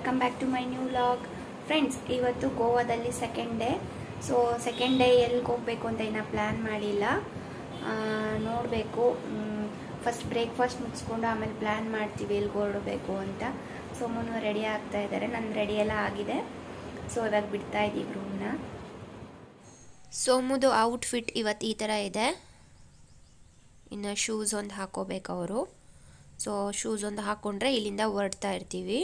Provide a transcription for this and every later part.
Welcome back to my new vlog. Friends, ಇವತ್ತು ಗೋವಾದಲ್ಲಿ second day. So second day ಎಲ್ಲಿಗೆ ಹೋಗಬೇಕು ಅಂತ ಇನ್ನೂ ಪ್ಲ್ಯಾನ್ ಮಾಡಿಲ್ಲ, ನೋಡಬೇಕು. ಫಸ್ಟ್ ಬ್ರೇಕ್ಫಾಸ್ಟ್ ಮುಗಿಸ್ಕೊಂಡು ಆಮೇಲೆ ಪ್ಲ್ಯಾನ್ ಮಾಡ್ತೀವಿ ಎಲ್ಲಿಗೆ ಹೊರಡಬೇಕು ಅಂತ. ಸೋಮನು ರೆಡಿ ಆಗ್ತಾ ಇದ್ದಾರೆ, ನನ್ನ ರೆಡಿ ಎಲ್ಲ ಆಗಿದೆ. ಸೊ ಇವಾಗ ಬಿಡ್ತಾ ಇದ್ದೀವಿ ರೂಮ್ನ. ಸೋಮುದು ಔಟ್ಫಿಟ್ ಇವತ್ತು ಈ ಥರ ಇದೆ. ಇನ್ನು ಶೂಸ್ ಒಂದು ಹಾಕೋಬೇಕು ಅವರು. ಸೊ ಶೂಸ್ ಒಂದು ಹಾಕ್ಕೊಂಡ್ರೆ ಇಲ್ಲಿಂದ ಹೊರಡ್ತಾ ಇರ್ತೀವಿ.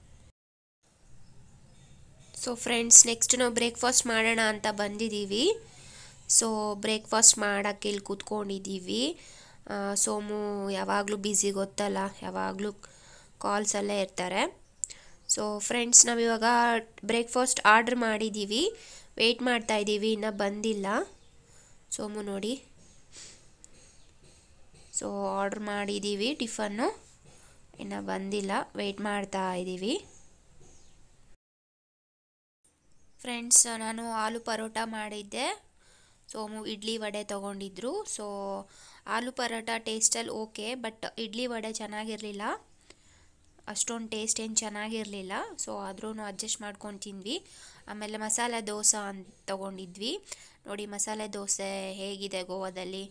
ಸೊ ಫ್ರೆಂಡ್ಸ್, ನೆಕ್ಸ್ಟ್ ನಾವು ಬ್ರೇಕ್ಫಾಸ್ಟ್ ಮಾಡೋಣ ಅಂತ ಬಂದಿದ್ದೀವಿ. ಸೊ ಬ್ರೇಕ್ಫಾಸ್ಟ್ ಮಾಡೋಕ್ಕೆ ಇಲ್ಲಿ ಕೂತ್ಕೊಂಡಿದ್ದೀವಿ. ಸೋಮು ಯಾವಾಗಲೂ ಬ್ಯುಸಿ ಗೊತ್ತಲ್ಲ, ಯಾವಾಗಲೂ ಕಾಲ್ಸಲ್ಲೇ ಇರ್ತಾರೆ. ಸೊ ಫ್ರೆಂಡ್ಸ್, ನಾವಿವಾಗ ಬ್ರೇಕ್ಫಾಸ್ಟ್ ಆರ್ಡ್ರ್ ಮಾಡಿದ್ದೀವಿ, ವೆಯ್ಟ್ ಮಾಡ್ತಾಯಿದ್ದೀವಿ, ಇನ್ನೂ ಬಂದಿಲ್ಲ. ಸೋಮು ನೋಡಿ, ಸೊ ಆರ್ಡ್ರ್ ಮಾಡಿದ್ದೀವಿ ಟಿಫನ್ನು, ಇನ್ನೂ ಬಂದಿಲ್ಲ, ವೆಯ್ಟ್ ಮಾಡ್ತಾ ಇದ್ದೀವಿ. ಫ್ರೆಂಡ್ಸ್, ನಾನು ಆಲೂ ಪರೋಟ ಮಾಡಿದ್ದೆ, ಸೋಮು ಇಡ್ಲಿ ವಡೆ ತೊಗೊಂಡಿದ್ರು. ಸೊ ಆಲೂ ಪರೋಟ ಟೇಸ್ಟಲ್ಲಿ ಓಕೆ, ಬಟ್ ಇಡ್ಲಿ ವಡೆ ಚೆನ್ನಾಗಿರಲಿಲ್ಲ, ಅಷ್ಟೊಂದು ಟೇಸ್ಟ್ ಏನು ಚೆನ್ನಾಗಿರಲಿಲ್ಲ. ಸೊ ಆದ್ರೂ ಅಡ್ಜಸ್ಟ್ ಮಾಡ್ಕೊಂಡು ತಿಂದ್ವಿ. ಆಮೇಲೆ ಮಸಾಲೆ ದೋಸೆ ಅಂತ ತೊಗೊಂಡಿದ್ವಿ. ನೋಡಿ ಮಸಾಲೆ ದೋಸೆ ಹೇಗಿದೆ ಗೋವಾದಲ್ಲಿ.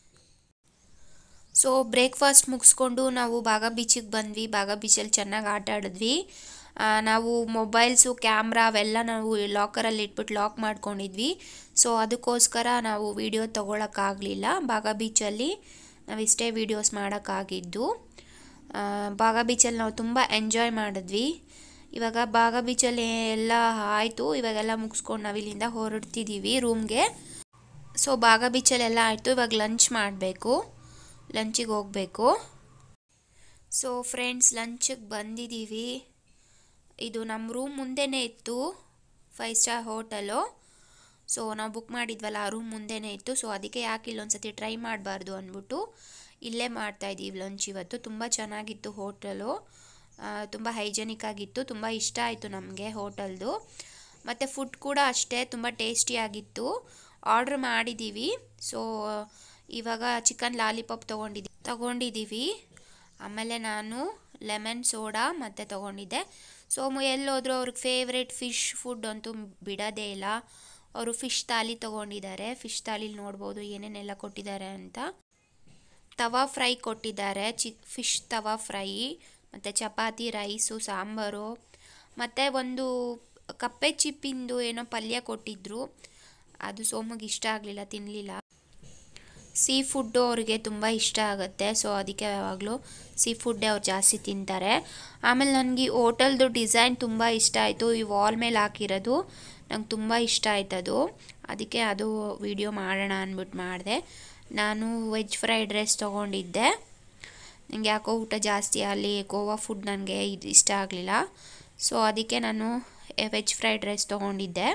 ಸೊ ಬ್ರೇಕ್ಫಾಸ್ಟ್ ಮುಗಿಸ್ಕೊಂಡು ನಾವು ಬಾಗ ಬೀಚಿಗೆ ಬಂದ್ವಿ. ಬಾಗ ಬೀಚಲ್ಲಿ ಚೆನ್ನಾಗಿ ಆಟ ಆಡಿದ್ವಿ. ನಾವು ಮೊಬೈಲ್ಸು, ಕ್ಯಾಮ್ರಾ ಅವೆಲ್ಲ ನಾವು ಲಾಕರಲ್ಲಿ ಇಟ್ಬಿಟ್ಟು ಲಾಕ್ ಮಾಡ್ಕೊಂಡಿದ್ವಿ. ಸೊ ಅದಕ್ಕೋಸ್ಕರ ನಾವು ವಿಡಿಯೋ ತೊಗೊಳಕ್ಕಾಗಲಿಲ್ಲ. ಬಾಗ ಬೀಚಲ್ಲಿ ನಾವು ಇಷ್ಟೇ ವೀಡಿಯೋಸ್ ಮಾಡೋಕ್ಕಾಗಿದ್ದು. ಬಾಗ ಬೀಚಲ್ಲಿ ನಾವು ತುಂಬ ಎಂಜಾಯ್ ಮಾಡಿದ್ವಿ. ಇವಾಗ ಬಾಗ ಬೀಚಲ್ಲಿ ಎಲ್ಲ ಆಯಿತು, ಇವಾಗೆಲ್ಲ ಮುಗಿಸ್ಕೊಂಡು ನಾವು ಇಲ್ಲಿಂದ ಹೊರಡ್ತಿದ್ದೀವಿ ರೂಮ್ಗೆ. ಸೊ ಬಾಗ ಬೀಚಲ್ಲೆಲ್ಲ ಆಯಿತು, ಇವಾಗ ಲಂಚ್ ಮಾಡಬೇಕು, ಲಂಚಿಗೆ ಹೋಗಬೇಕು. ಸೊ ಫ್ರೆಂಡ್ಸ್, ಲಂಚಿಗೆ ಬಂದಿದ್ದೀವಿ. ಇದು ನಮ್ಮ ರೂಮ್ ಮುಂದೆನೇ ಇತ್ತು, 5 ಸ್ಟಾರ್ ಹೋಟೆಲು. ಸೊ ನಾವು ಬುಕ್ ಮಾಡಿದ್ವಲ್ಲ, ಆ ರೂಮ್ ಮುಂದೆನೇ ಇತ್ತು. ಸೊ ಅದಕ್ಕೆ ಯಾಕೆ ಇಲ್ಲೊಂದ್ಸತಿ ಟ್ರೈ ಮಾಡಬಾರ್ದು ಅಂದ್ಬಿಟ್ಟು ಇಲ್ಲೇ ಮಾಡ್ತಾಯಿದ್ದೀವಿ ಲಂಚ್ ಇವತ್ತು. ತುಂಬ ಚೆನ್ನಾಗಿತ್ತು ಹೋಟೆಲು, ತುಂಬ ಹೈಜೆನಿಕ್ ಆಗಿತ್ತು, ತುಂಬ ಇಷ್ಟ ಆಯಿತು ನಮಗೆ ಹೋಟೆಲ್ದು. ಮತ್ತು ಫುಡ್ ಕೂಡ ಅಷ್ಟೇ ತುಂಬ ಟೇಸ್ಟಿಯಾಗಿತ್ತು. ಆರ್ಡ್ರ್ ಮಾಡಿದ್ದೀವಿ. ಸೊ ಇವಾಗ ಚಿಕನ್ ಲಾಲಿಪಾಪ್ ತೊಗೊಂಡಿದ್ದೀವಿ. ಆಮೇಲೆ ನಾನು ಲೆಮನ್ ಸೋಡಾ ಮತ್ತು ತೊಗೊಂಡಿದ್ದೆ. ಸೋಮು ಎಲ್ಲೋದ್ರು ಅವ್ರಿಗೆ ಫೇವ್ರೇಟ್ ಫಿಶ್ ಫುಡ್ ಅಂತೂ ಬಿಡೋದೇ ಇಲ್ಲ. ಅವರು ಫಿಶ್ ಥಾಲಿ ತೊಗೊಂಡಿದ್ದಾರೆ. ಫಿಶ್ ಥಾಲಿಲಿ ನೋಡ್ಬೋದು ಏನೇನೆಲ್ಲ ಕೊಟ್ಟಿದ್ದಾರೆ ಅಂತ. ತವಾ ಫ್ರೈ ಕೊಟ್ಟಿದ್ದಾರೆ, ಫಿಶ್ ತವಾ ಫ್ರೈ, ಮತ್ತು ಚಪಾತಿ, ರೈಸು, ಸಾಂಬಾರು, ಮತ್ತು ಒಂದು ಕಪ್ಪೆ ಚಿಪ್ಪಿಂದು ಏನೋ ಪಲ್ಯ ಕೊಟ್ಟಿದ್ದರು. ಅದು ಸೋಮಗೆ ಇಷ್ಟ ಆಗಲಿಲ್ಲ, ತಿನ್ನಲಿಲ್ಲ. ಸೀ ಫುಡ್ಡು ಅವ್ರಿಗೆ ತುಂಬ ಇಷ್ಟ ಆಗುತ್ತೆ. ಸೊ ಅದಕ್ಕೆ ಯಾವಾಗಲೂ ಸೀ ಫುಡ್ಡೇ ಅವ್ರು ಜಾಸ್ತಿ ತಿಂತಾರೆ. ಆಮೇಲೆ ನನಗೆ ಹೋಟೆಲ್ದು ಡಿಸೈನ್ ತುಂಬ ಇಷ್ಟ ಆಯಿತು. ಈ ವಾಲ್ ಮೇಲೆ ಹಾಕಿರೋದು ನಂಗೆ ತುಂಬ ಇಷ್ಟ ಆಯ್ತದು. ಅದಕ್ಕೆ ಅದು ವಿಡಿಯೋ ಮಾಡೋಣ ಅಂದ್ಬಿಟ್ಟು ಮಾಡಿದೆ. ನಾನು ವೆಜ್ ಫ್ರೈಡ್ ರೈಸ್ ತೊಗೊಂಡಿದ್ದೆ. ನನಗೆ ಯಾಕೋ ಊಟ ಜಾಸ್ತಿ ಅಲ್ಲಿ ಗೋವಾ ಫುಡ್ ನನಗೆ ಇದು ಇಷ್ಟ ಆಗಲಿಲ್ಲ. ಸೊ ಅದಕ್ಕೆ ನಾನು ವೆಜ್ ಫ್ರೈಡ್ ರೈಸ್ ತೊಗೊಂಡಿದ್ದೆ.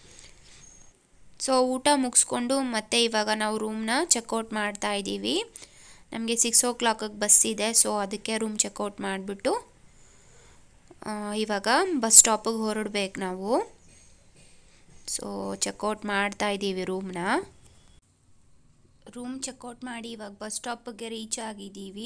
ಸೊ ಊಟ ಮುಗಿಸ್ಕೊಂಡು ಮತ್ತೆ ಇವಾಗ ನಾವು ರೂಮ್ನ ಚೆಕ್ಔಟ್ ಮಾಡ್ತಾ ಇದ್ದೀವಿ. ನಮಗೆ 6 o'clock ಬಸ್ ಇದೆ. ಸೊ ಅದಕ್ಕೆ ರೂಮ್ ಚೆಕ್ಔಟ್ ಮಾಡಿಬಿಟ್ಟು ಇವಾಗ ಬಸ್ ಸ್ಟಾಪಿಗೆ ಹೊರಡ್ಬೇಕು ನಾವು. ಸೊ ಚೆಕ್ಔಟ್ ಮಾಡ್ತಾ ಇದ್ದೀವಿ ರೂಮ್ನ. ರೂಮ್ ಚೆಕ್ಔಟ್ ಮಾಡಿ ಇವಾಗ ಬಸ್ ಸ್ಟಾಪಿಗೆ ರೀಚ್ ಆಗಿದ್ದೀವಿ.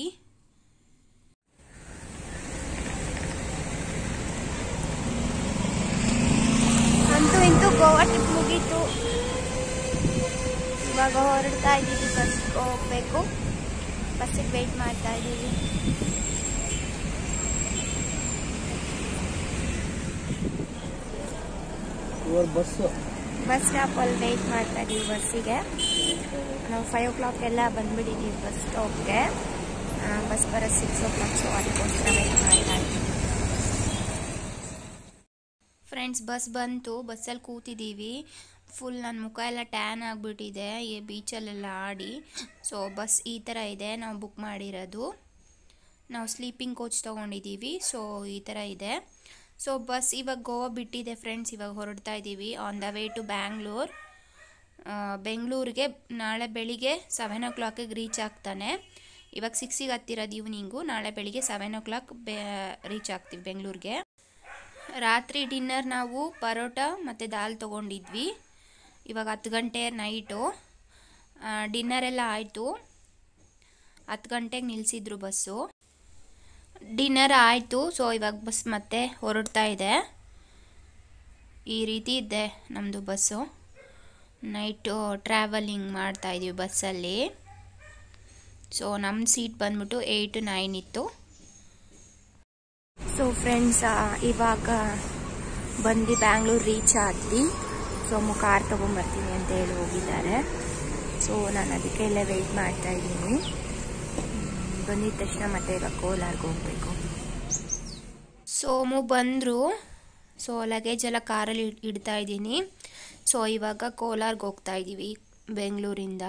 ಅಂತೂ ಇಂತೂ ಗೋವಾ ಟ್ರಿಪ್ ಮುಗೀತು. ಇವಾಗ ಹೊರಡ್ತಾ ಇದ್ದೀವಿ, ಬಸ್ಗೆ ಹೋಗಬೇಕು. ಬಸ್ಸಿಗೆ ವೆಯ್ಟ್ ಮಾಡ್ತಾ ಇದ್ದೀವಿ. ಬಸ್ ಸ್ಟಾಪಲ್ಲಿ ವೆಯ್ಟ್ ಮಾಡ್ತಾ ಇದ್ದೀವಿ ಬಸ್ಸಿಗೆ. ನಾವು 5 o'clock ಎಲ್ಲ ಬಂದ್ಬಿಟ್ಟಿದ್ದೀವಿ ಬಸ್ ಸ್ಟಾಪ್ಗೆ. ಬಸ್ ಬರೋ 6 o'clock. ಸೊ ಅದಕ್ಕೋಸ್ಕರ ವೆಯ್ಟ್ ಮಾಡ್ತಾ ಇದ್ದೀವಿ. ಫ್ರೆಂಡ್ಸ್, ಬಸ್ ಬಂತು, ಬಸ್ಸಲ್ಲಿ ಕೂತಿದ್ದೀವಿ. ಫುಲ್ ನನ್ನ ಮುಖ ಎಲ್ಲ ಟ್ಯಾನ್ ಆಗಿಬಿಟ್ಟಿದೆ ಈ ಬೀಚಲ್ಲೆಲ್ಲ ಆಡಿ. ಸೊ ಬಸ್ ಈ ಥರ ಇದೆ, ನಾವು ಬುಕ್ ಮಾಡಿರೋದು. ನಾವು ಸ್ಲೀಪಿಂಗ್ ಕೋಚ್ ತೊಗೊಂಡಿದ್ದೀವಿ. ಸೊ ಈ ಥರ ಇದೆ. ಸೊ ಬಸ್ ಇವಾಗ ಗೋವಾ ಬಿಟ್ಟಿದೆ ಫ್ರೆಂಡ್ಸ್. ಇವಾಗ ಹೊರಡ್ತಾ ಇದ್ದೀವಿ on the way to Bangalore. ಬೆಂಗಳೂರಿಗೆ ನಾಳೆ ಬೆಳಿಗ್ಗೆ 7 o'clock ರೀಚ್ ಆಗ್ತಾನೆ. ಇವಾಗ 6 ಹತ್ತಿರೋದು ಈವ್ನಿಂಗು. ನಾಳೆ ಬೆಳಿಗ್ಗೆ 7 o'clock ರೀಚ್ ಆಗ್ತೀವಿ ಬೆಂಗಳೂರಿಗೆ. ರಾತ್ರಿ ಡಿನ್ನರ್ ನಾವು ಪರೋಟ ಮತ್ತು ದಾಲ್ ತೊಗೊಂಡಿದ್ವಿ. ಇವಾಗ 10 ಗಂಟೆ ನೈಟು. ಡಿನ್ನರೆಲ್ಲ ಆಯಿತು. 10 ಗಂಟೆಗೆ ನಿಲ್ಲಿಸಿದ್ರು ಬಸ್ಸು. ಡಿನ್ನರ್ ಆಯಿತು. ಸೊ ಇವಾಗ ಬಸ್ ಮತ್ತೆ ಹೊರಡ್ತಾ ಇದೆ. ಈ ರೀತಿ ಇದೆ ನಮ್ಮದು ಬಸ್ಸು. ನೈಟು ಟ್ರಾವೆಲಿಂಗ್ ಮಾಡ್ತಾ ಇದೀವಿ ಬಸ್ಸಲ್ಲಿ. ಸೊ ನಮ್ಮ ಸೀಟ್ ಬಂದ್ಬಿಟ್ಟು 8 9 ಇತ್ತು. ಸೊ ಫ್ರೆಂಡ್ಸ್, ಇವಾಗ ಬಂದು ಬ್ಯಾಂಗ್ಳೂರು ರೀಚ್ ಆದ್ವಿ. ಸೊ ಕಾರ್ ತೊಗೊಂಬರ್ತೀನಿ ಅಂತ ಹೇಳಿ ಹೋಗಿದ್ದಾರೆ. ಸೊ ನಾನು ಅದಕ್ಕೆ ಎಲ್ಲ ವೆಯ್ಟ್ ಮಾಡ್ತಾ ಇದ್ದೀನಿ. ಬಂದಿದ ತಕ್ಷಣ ಮತ್ತೆ ಈಗ ಕೋಲಾರ್ಗೆ ಹೋಗಬೇಕು. ಸೋಮು ಬಂದರು. ಸೊ ಲಗೇಜ್ ಎಲ್ಲ ಕಾರಲ್ಲಿ ಇಡ್ತಾ ಇದ್ದೀನಿ. ಸೊ ಇವಾಗ ಕೋಲಾರ್ಗೆ ಹೋಗ್ತಾ ಇದ್ದೀವಿ ಬೆಂಗಳೂರಿಂದ.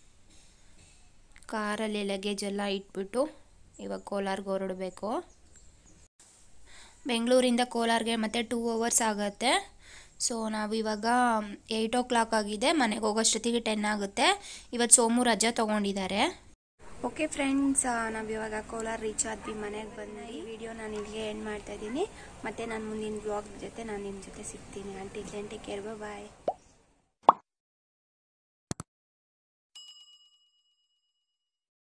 ಕಾರಲ್ಲಿ ಲಗೇಜ್ ಎಲ್ಲ ಇಟ್ಬಿಟ್ಟು ಇವಾಗ ಕೋಲಾರ್ಗೆ ಹೊರಡಬೇಕು. ಬೆಂಗಳೂರಿಂದ ಕೋಲಾರ್ಗೆ ಮತ್ತೆ 2 hours ಆಗುತ್ತೆ. ಸೊ ನಾವು ಇವಾಗ 8 o'clock ಆಗಿದೆ. ಮನೆಗೆ ಹೋಗೋಷ್ಟೊತ್ತಿಗೆ 10 ಆಗುತ್ತೆ. ಇವತ್ತು ಸೋಮು ರಜಾ ತೊಗೊಂಡಿದ್ದಾರೆ. ಓಕೆ ಫ್ರೆಂಡ್ಸ್, ನಾವಿವಾಗ ಕೋಲಾರ ರೀಚ್ ಆದ್ವಿ. ಮನೆಗೆ ಬಂದು ಈ ವಿಡಿಯೋ ನಾನು ಇಲ್ಲಿಗೆ ಎಂಡ್ ಮಾಡ್ತಾ ಇದ್ದೀನಿ. ಮತ್ತು ನಾನು ಮುಂದಿನ ಬ್ಲಾಗ್ ಜೊತೆ ನಾನು ನಿಮ್ಮ ಜೊತೆ ಸಿಗ್ತೀನಿ. ಅಂಟಿಲ್ ದೆನ್ ಟೇಕ್ ಕೇರ್, ಬಾಯ್.